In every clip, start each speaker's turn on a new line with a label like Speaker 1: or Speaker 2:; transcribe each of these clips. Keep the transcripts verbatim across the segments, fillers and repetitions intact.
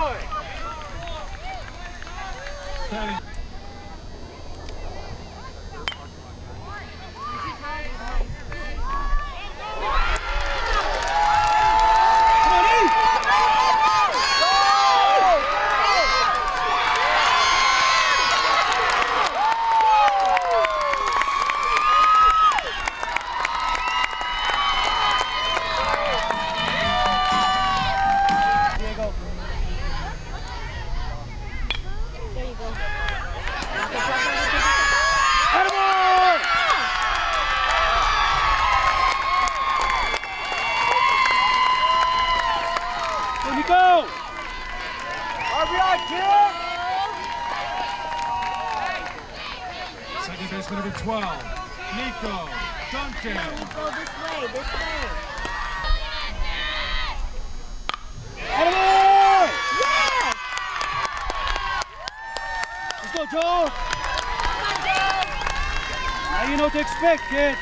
Speaker 1: Second baseman number twelve, Nico Duncan.
Speaker 2: Go this way, this way.
Speaker 3: Attaboy!
Speaker 2: Yes!
Speaker 3: Let's go, Joel. Now you know what to expect, kid.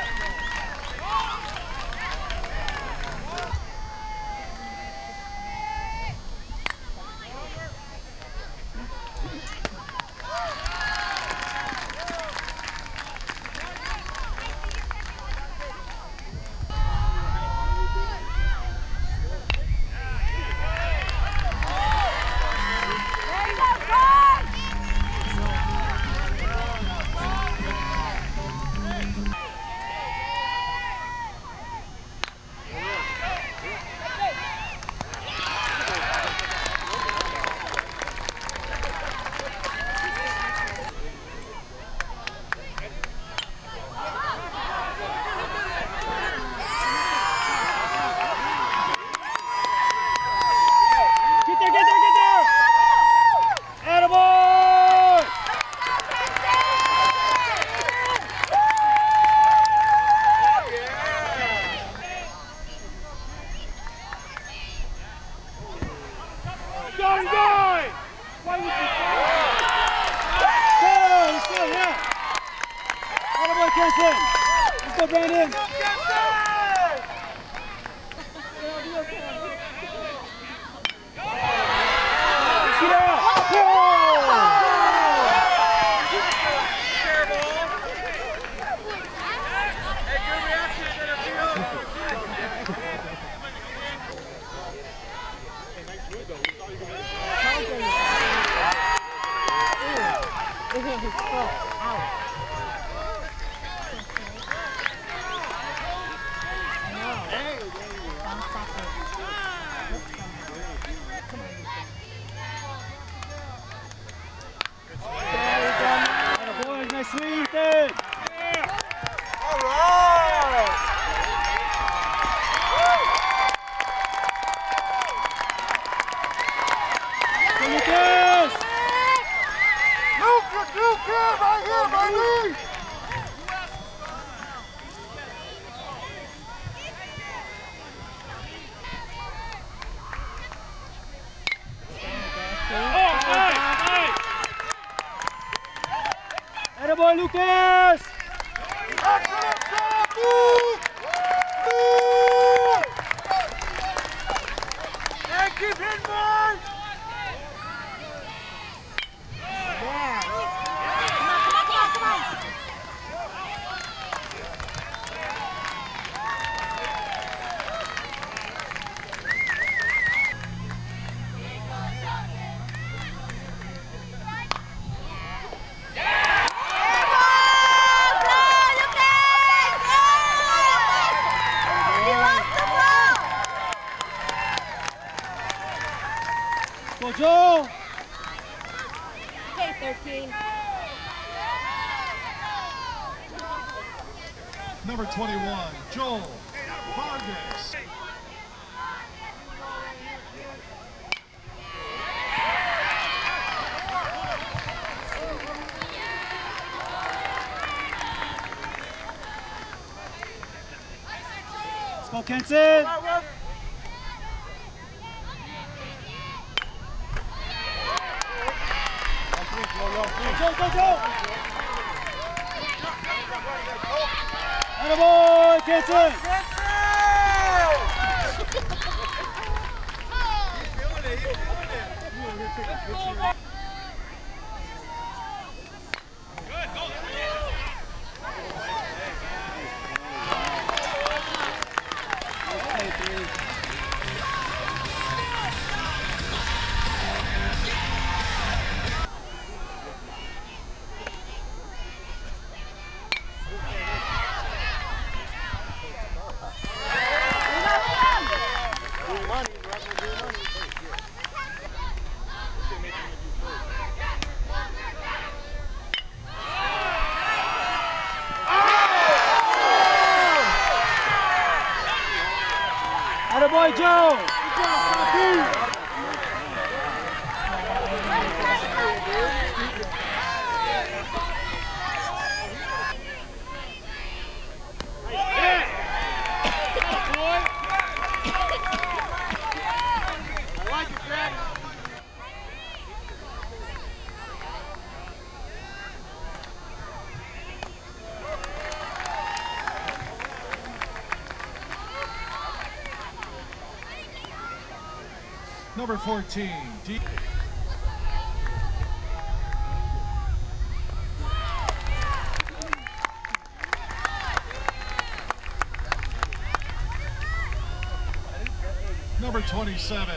Speaker 3: Let's go, Brandon! Sweet, Ethan! Yeah. All right! Lucas!
Speaker 4: Luke, Luke, here, right here, baby!
Speaker 3: Attaboy, Lucas!
Speaker 4: Excellent job, Luke! Luke! And keep hitting, boys!
Speaker 2: Yeah. Come on, come on, come on, come on!
Speaker 3: Go, Joel!
Speaker 2: Okay, thirteen.
Speaker 1: Number twenty-one, Joel Vargas.
Speaker 3: Let's go, Kenson! Go, go, go! Attaboy, Kenson!
Speaker 4: He's feeling it, he's feeling it.
Speaker 3: Attaboy, Joe!
Speaker 1: Number fourteen, D. Number twenty-seven.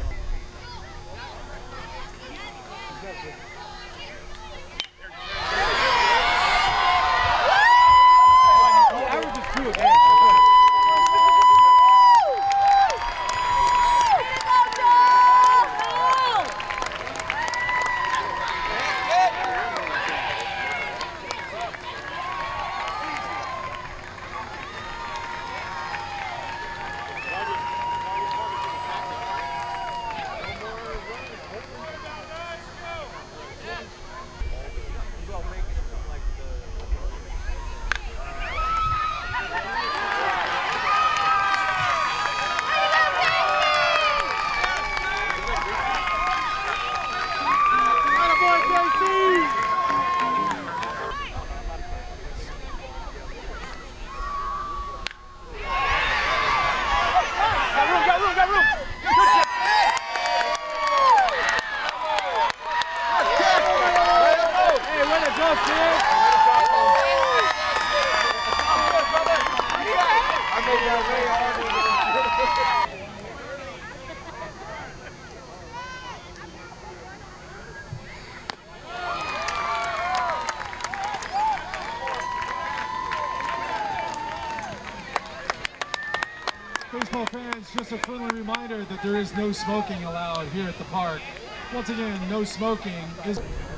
Speaker 1: Baseball fans, just a friendly reminder that there is no smoking allowed here at the park. Once again, no smoking is...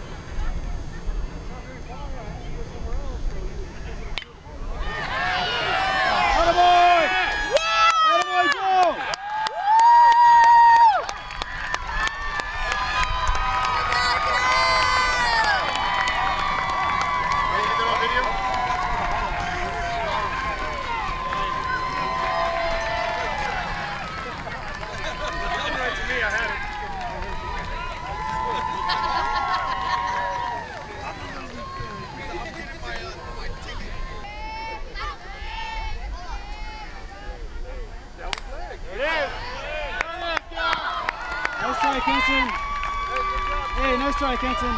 Speaker 3: Attaboy! Attaboy, Joe! Nice try, Kenson. Hey, nice try, Kenson.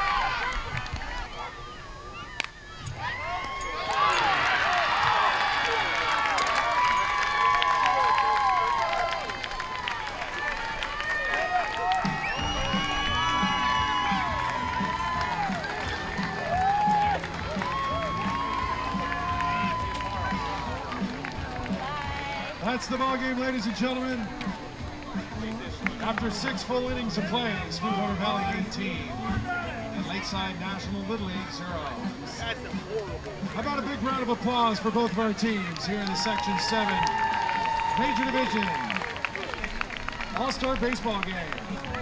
Speaker 1: That's the ball game, ladies and gentlemen. After six full innings of play, Sweetwater Valley eighteen and Lakeside National Little League zero. How about a big round of applause for both of our teams here in the Section seven Major Division All-Star Baseball game.